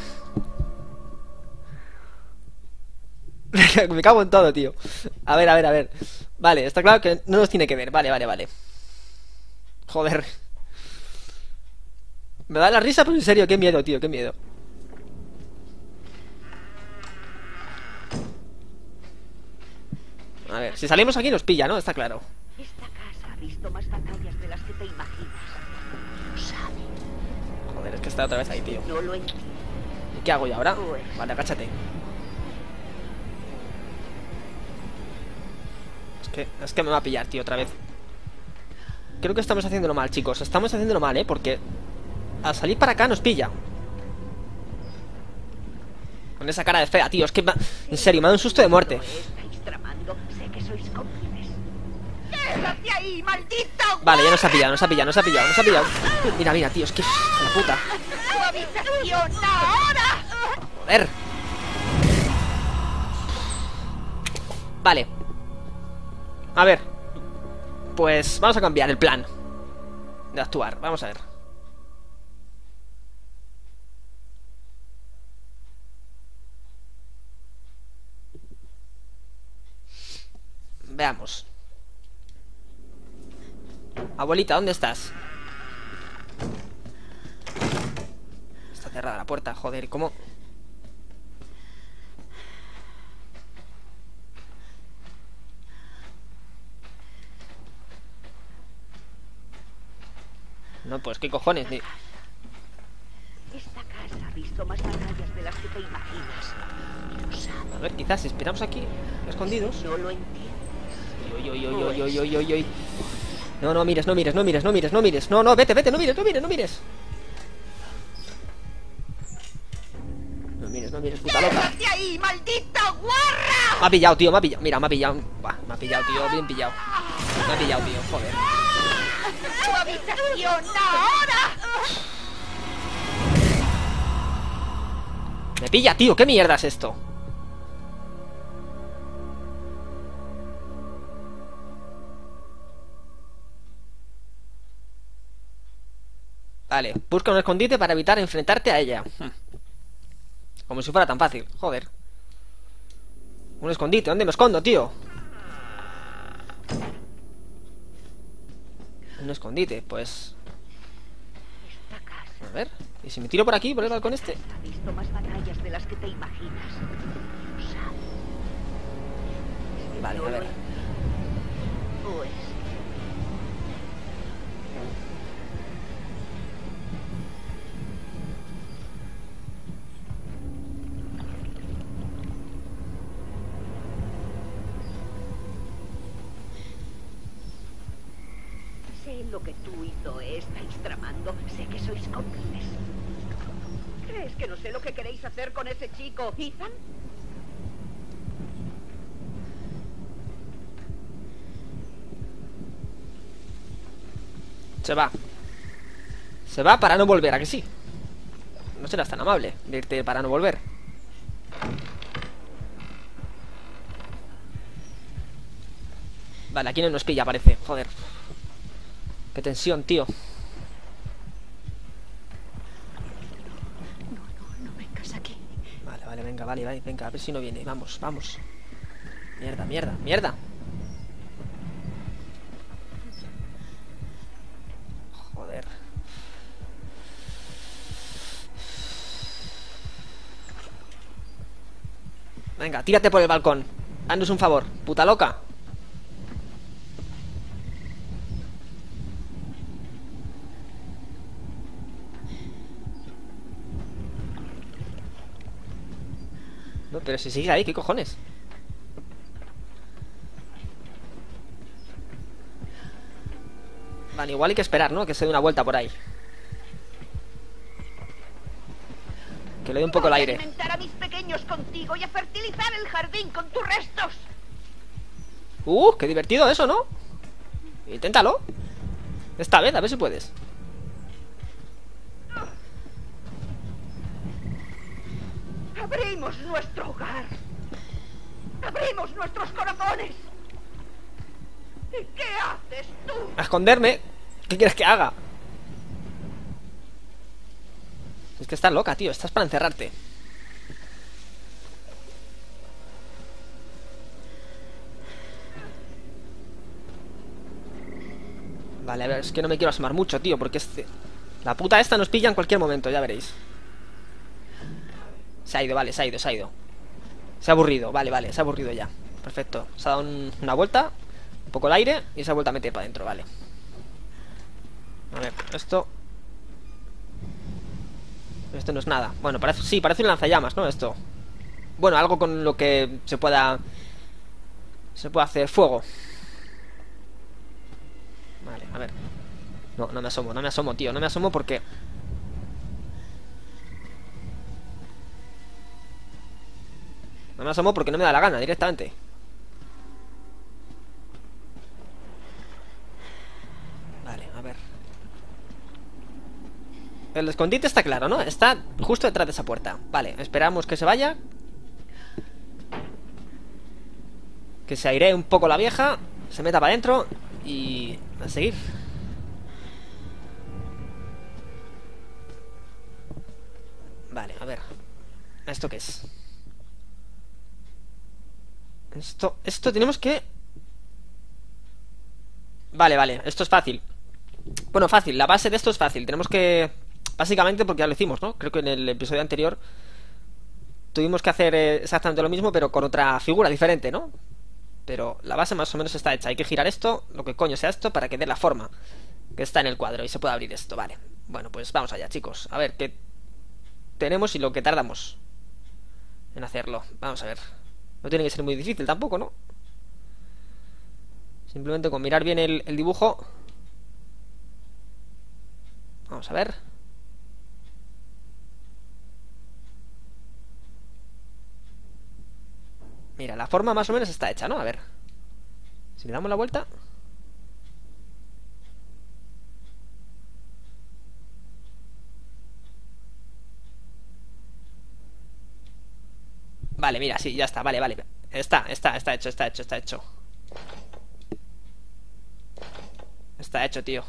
Me cago en todo, tío. A ver, a ver, a ver. Vale, está claro que no nos tiene que ver. Vale, vale, vale. Joder. Me da la risa, pero en serio, qué miedo, tío, qué miedo. A ver, si salimos aquí nos pilla, ¿no? Está claro. Esta casa ha visto más batallas de las que te imaginas. Lo sabes. Joder, es que está otra vez ahí, tío. No lo entiendo. ¿Y qué hago yo ahora? Pues... Vale, agáchate. Es que, es que me va a pillar, tío, otra vez. Creo que estamos haciéndolo mal, chicos. Estamos haciéndolo mal, ¿eh? Porque al salir para acá nos pilla. Con esa cara de fea, tío. Es que, en serio, me da un susto de muerte. Estáis tramando. Sé que sois cómplices. ¡Quédate ahí, maldita! Vale, ya nos ha pillado, nos ha pillado, nos ha pillado, nos ha pillado. Mira, mira, tío, es que... la puta. ¡Suavización ahora! Joder. Vale. A ver. Pues vamos a cambiar el plan de actuar, vamos a ver. Veamos. Abuelita, ¿dónde estás? Está cerrada la puerta, joder, ¿cómo? No, pues qué cojones. Ni... Esta casa ha visto más batallas de las que te imaginas. Lo sabes. A ver, quizás esperamos aquí, escondidos. No lo entiendes. Uy, uy, uy, uy, uy, uy, uy, uy. No, no mires, no mires, no mires, no mires, no mires. No, no, vete, vete, no mires, no mires, no mires. No mires, no mires, puta loca. ¡Quédate ahí, maldita guarra! Me ha pillado, tío, me ha pillado. Mira, me ha pillado. Buah, me ha pillado, tío, bien pillado. Me ha pillado, tío, joder. ¡Tu habitación ahora! Me pilla, tío, ¿qué mierda es esto? Vale, busca un escondite para evitar enfrentarte a ella. Como si fuera tan fácil, joder. Un escondite, ¿dónde me escondo, tío? Un escondite, pues... Esta casa A ver, ¿y si me tiro por aquí, por el balcón este? ha visto más batallas de las que te imaginas. Lo sabes. Vale, No a lo ver. entiendes. O es sé lo que tú y Zoe estáis tramando. Sé que sois cómplices. ¿Crees que no sé lo que queréis hacer con ese chico, Ethan? Se va. Se va para no volver, ¿a que sí? No serás tan amable de irte para no volver. Vale, aquí no nos pilla, parece. Joder. Qué tensión, tío. No, no, no vengas aquí. Vale, vale, venga, vale, vale, venga, a ver si no viene. Vamos, vamos. Mierda, mierda, mierda. Joder. Venga, tírate por el balcón. Haznos un favor, puta loca. No, pero si sigues ahí, ¿qué cojones? Vale, igual hay que esperar, ¿no? Que se dé una vuelta por ahí. Que le dé un poco el Voy a aire. alimentar a mis pequeños contigo y a fertilizar el jardín con tus restos. Uh, qué divertido eso, ¿no? Inténtalo. Esta vez, a ver si puedes. Abrimos nuestro hogar. Abrimos nuestros corazones. ¿Y qué haces tú? A esconderme. ¿Qué quieres que haga? Es que estás loca, tío. Estás para encerrarte. Vale, a ver, es que no me quiero asomar mucho, tío, porque este... La puta esta nos pilla en cualquier momento, ya veréis. Se ha ido, vale, se ha ido, se ha ido. Se ha aburrido, vale, vale, se ha aburrido ya. Perfecto, se ha dado un- una vuelta. Un poco el aire y se ha vuelto a meter para adentro, vale. A ver, esto... Esto no es nada. Bueno, parece, sí, parece un lanzallamas, ¿no? Esto. Bueno, algo con lo que se pueda... Se pueda hacer fuego. Vale, a ver. No, no me asomo, no me asomo, tío. No me asomo porque... No me asomo porque no me da la gana, directamente. Vale, a ver. El escondite está claro, ¿no? Está justo detrás de esa puerta. Vale, esperamos que se vaya. Que se airee un poco la vieja. Se meta para adentro. Y... a seguir. Vale, a ver. ¿Esto qué es? Esto... Esto tenemos que... Vale, vale, esto es fácil. Bueno, fácil, la base de esto es fácil. Tenemos que... Básicamente porque ya lo hicimos, ¿no? Creo que en el episodio anterior tuvimos que hacer exactamente lo mismo, pero con otra figura diferente, ¿no? Pero la base más o menos está hecha. Hay que girar esto, lo que coño sea esto, para que dé la forma que está en el cuadro y se pueda abrir esto, vale. Bueno, pues vamos allá, chicos. A ver qué tenemos y lo que tardamos en hacerlo. Vamos a ver. No tiene que ser muy difícil tampoco, ¿no? Simplemente con mirar bien el, el dibujo. Vamos a ver. Mira, la forma más o menos está hecha, ¿no? A ver. Si le damos la vuelta. Vale, mira, sí, ya está, vale, vale. Está, está, está hecho, está hecho, está hecho. Está hecho, tío.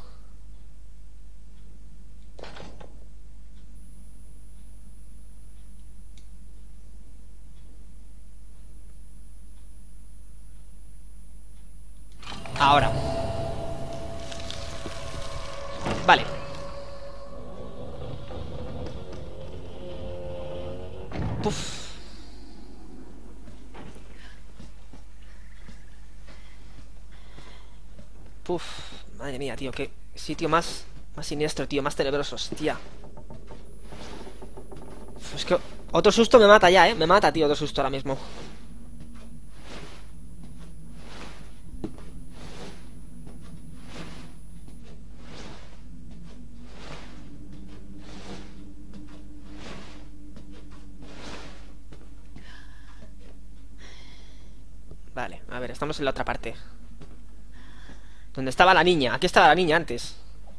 Ahora. Vale. Puf. Puf. Madre mía, tío, qué sitio más Más siniestro, tío, más tenebroso, hostia. Uf, es que otro susto me mata ya, eh. Me mata, tío, otro susto ahora mismo. Vale, a ver, estamos en la otra parte. ¿Dónde estaba la niña? Aquí estaba la niña antes.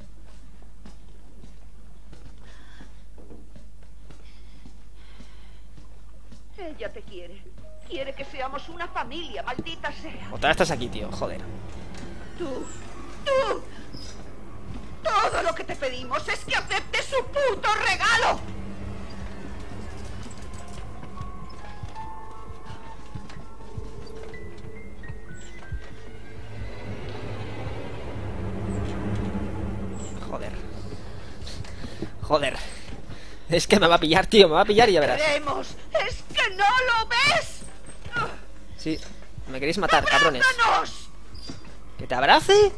Ella te quiere. Quiere que seamos una familia, maldita sea. Otra vez estás aquí, tío, joder. Tú, tú. Todo lo que te pedimos es que aceptes su puto regalo. Joder. Joder. Es que me va a pillar, tío, me va a pillar y ya verás. Queremos. ¿Es que no lo ves? Sí, me queréis matar, cabrones. ¡Abrázanos! ¿Que te abrace?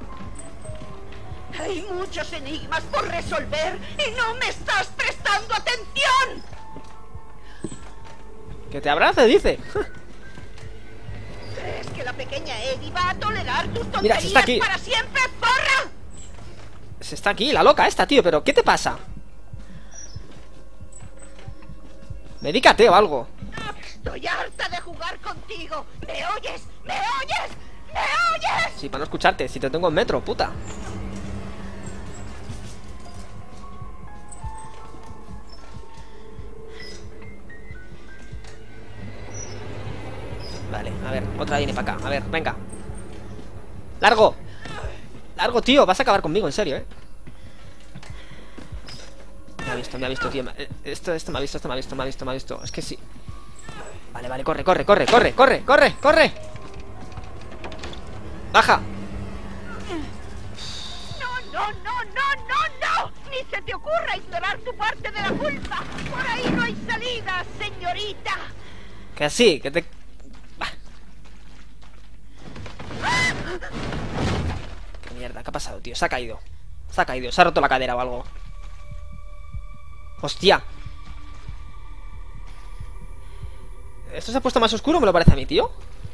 Hay muchos enigmas por resolver y no me estás prestando atención. ¿Que te abrace? Dice. ¿Crees que la pequeña Eddie va a tolerar tus tonterías Mira, si está aquí. para siempre, porra? Se está aquí, la loca esta, tío, pero ¿qué te pasa? Medícate o algo. Estoy harta de jugar contigo. ¿Me oyes? ¿Me oyes? ¿Me oyes? Sí, para no escucharte, si te tengo en metro, puta. Vale, a ver, otra viene para acá. A ver, venga. ¡Largo! ¡Largo, tío! Vas a acabar conmigo, en serio, eh. Me ha visto, me ha visto, tío. Esto, esto me ha visto, esto me ha visto, me ha visto, me ha visto. Es que sí. Vale, vale, corre, corre, corre, corre, corre, corre, corre. Baja. No, no, no, no, no, no. Ni se te ocurra ignorar tu parte de la culpa. Por ahí no hay salida, señorita. Que así, que te... Bah. Qué mierda, ¿qué ha pasado, tío? Se ha caído. Se ha caído, se ha roto la cadera o algo. ¡Hostia! ¿Esto se ha puesto más oscuro? Me lo parece a mí, tío.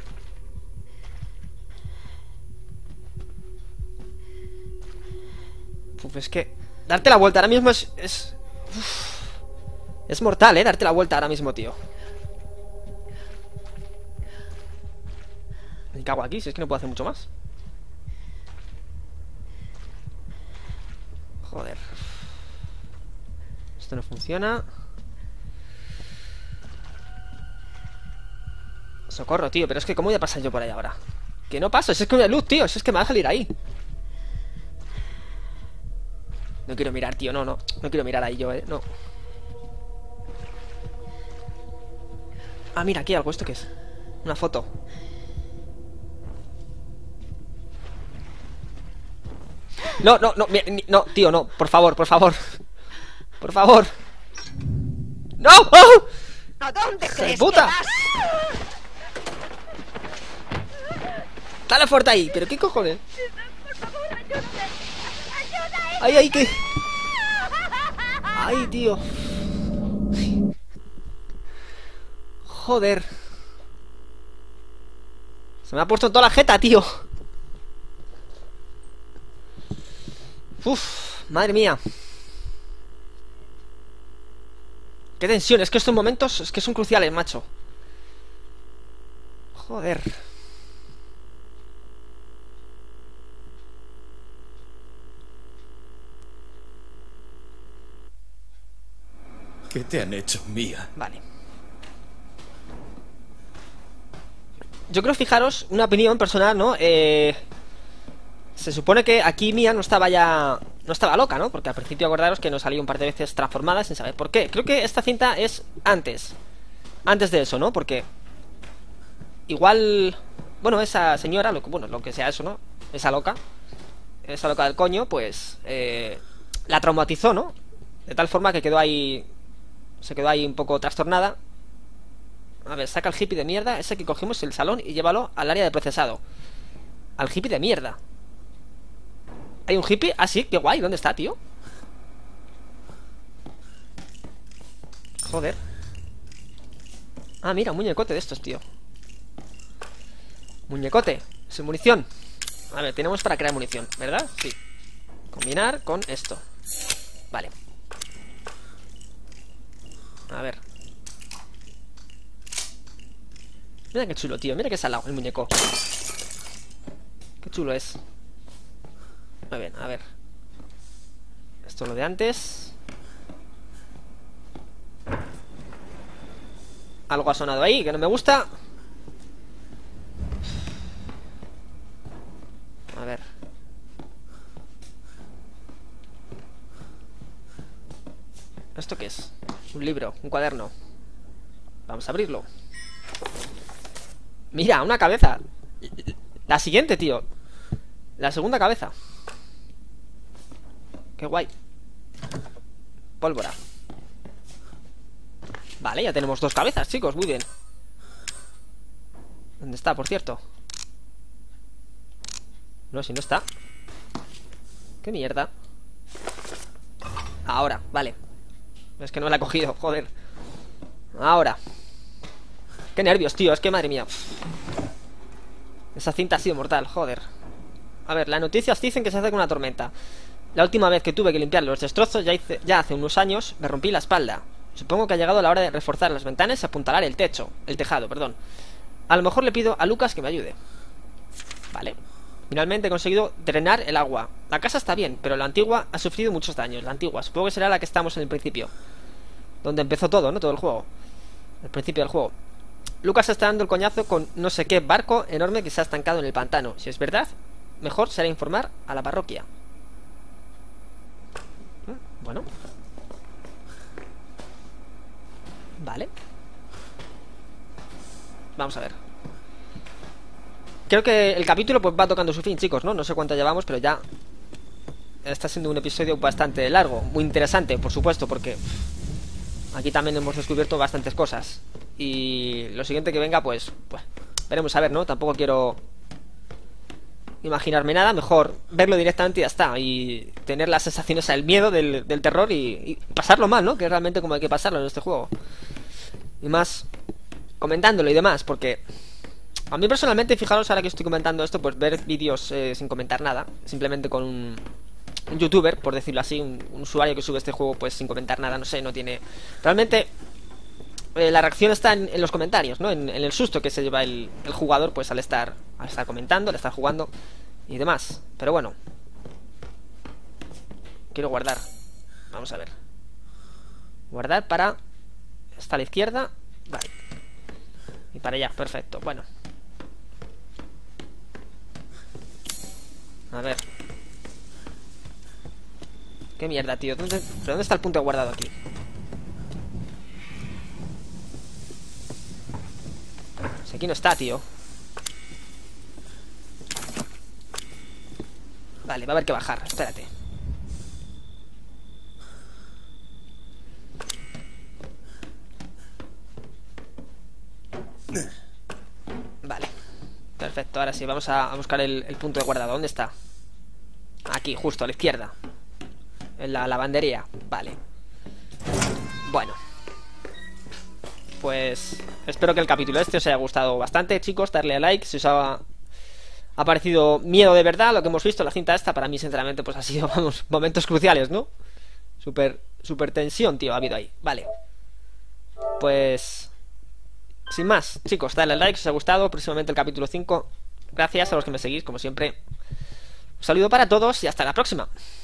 Uf, es que... Darte la vuelta ahora mismo es... Es, uf, es mortal, eh, darte la vuelta ahora mismo, tío. Me cago aquí, si es que no puedo hacer mucho más. Joder. Esto no funciona. Socorro, tío, pero es que ¿cómo voy a pasar yo por ahí ahora? Que no paso, si es que no hay luz, tío. Si es que me va a salir ahí. No quiero mirar, tío, no, no. No quiero mirar ahí yo, eh, no. Ah, mira, aquí hay algo, ¿esto qué es? Una foto. No, no, no, mi- ni- no, tío, no, por favor, por favor. Por favor. ¡No! ¡Oh! ¿A dónde ¡Hijo de crees puta! que vas? Dale fuerte ahí, pero qué cojones. Por favor, ayúdame. Ayuda. Ay, ay, qué. Ay, tío. Joder. Se me ha puesto en toda la jeta, tío. Uf, madre mía. Qué tensión, es que estos momentos es que son cruciales, macho. Joder. ¿Qué te han hecho, Mía? Vale. Yo creo, fijaros, una opinión personal, ¿no? Eh, se supone que aquí Mía no estaba ya... No estaba loca, ¿no? Porque al principio acordaros que nos salió un par de veces transformada sin saber por qué. Creo que esta cinta es antes. Antes de eso, ¿no? Porque... Igual... Bueno, esa señora, lo que, bueno, lo que sea eso, ¿no? Esa loca. Esa loca del coño, pues... Eh, la traumatizó, ¿no? De tal forma que quedó ahí... Se quedó ahí un poco trastornada. A ver, saca el hippie de mierda, ese que cogimos el salón, y llévalo al área de procesado. Al hippie de mierda. ¿Hay un hippie? Ah, sí, qué guay, ¿dónde está, tío? Joder. Ah, mira, un muñecote de estos, tío. Muñecote, sin munición. A ver, tenemos para crear munición, ¿verdad? Sí. Combinar con esto. Vale. A ver. Mira qué chulo, tío. Mira qué salado el muñeco. Qué chulo es. Muy bien, a ver. Esto es lo de antes. Algo ha sonado ahí que no me gusta. A ver. ¿Esto qué es? Un libro, un cuaderno. Vamos a abrirlo. Mira, una cabeza. La siguiente, tío. La segunda cabeza. Qué guay. Pólvora. Vale, ya tenemos dos cabezas, chicos, muy bien. ¿Dónde está, por cierto? No, si no está. Qué mierda. Ahora, vale. Es que no me la he cogido, joder. Ahora. Qué nervios, tío, es que madre mía. Esa cinta ha sido mortal, joder. A ver, las noticias dicen que se hace con una tormenta. La última vez que tuve que limpiar los destrozos ya, hice, ya hace unos años, me rompí la espalda. Supongo que ha llegado la hora de reforzar las ventanas y apuntalar el techo. El tejado, perdón. A lo mejor le pido a Lucas que me ayude. Vale. Finalmente he conseguido drenar el agua. La casa está bien, pero la antigua ha sufrido muchos daños. La antigua, supongo que será la que estamos en el principio. Donde empezó todo, ¿no? Todo el juego. El principio del juego. Lucas está dando el coñazo con no sé qué barco enorme que se ha estancado en el pantano. Si es verdad, mejor será informar a la parroquia. Bueno. Vale. Vamos a ver. Creo que el capítulo pues va tocando su fin, chicos, ¿no? No sé cuánto llevamos, pero ya está siendo un episodio bastante largo. Muy interesante, por supuesto, porque aquí también hemos descubierto bastantes cosas. Y lo siguiente que venga, pues, pues veremos a ver, ¿no? Tampoco quiero imaginarme nada. Mejor verlo directamente y ya está. Y tener las sensaciones, el miedo del, del terror y, y pasarlo mal, ¿no? Que es realmente como hay que pasarlo en este juego. Y más comentándolo y demás, porque a mí personalmente, fijaros ahora que estoy comentando esto, pues ver vídeos eh, sin comentar nada, simplemente con un, un youtuber, por decirlo así, un, un usuario que sube este juego pues sin comentar nada, no sé, no tiene... Realmente eh, la reacción está en, en los comentarios, ¿no? En, en el susto que se lleva el, el jugador pues al estar, al estar comentando, al estar jugando y demás. Pero bueno, quiero guardar. Vamos a ver. Guardar para... Está a la izquierda. Vale. Y para allá, perfecto, bueno. A ver. Qué mierda, tío. ¿Dónde, ¿Pero dónde está el punto guardado aquí? Si aquí no está, tío. Vale, va a haber que bajar, espérate. Vale. Perfecto, ahora sí, vamos a, a buscar el, el punto de guardado. ¿Dónde está? Aquí, justo a la izquierda. En la lavandería, vale. Bueno, pues espero que el capítulo este os haya gustado bastante, chicos. Darle a like si os ha, ha parecido miedo de verdad lo que hemos visto. La cinta esta para mí sinceramente pues ha sido, vamos, momentos cruciales, ¿no? Super, super tensión, tío, ha habido ahí. Vale, pues sin más, chicos, dale al like si os ha gustado. Próximamente el capítulo cinco. Gracias a los que me seguís, como siempre. Un saludo para todos y hasta la próxima.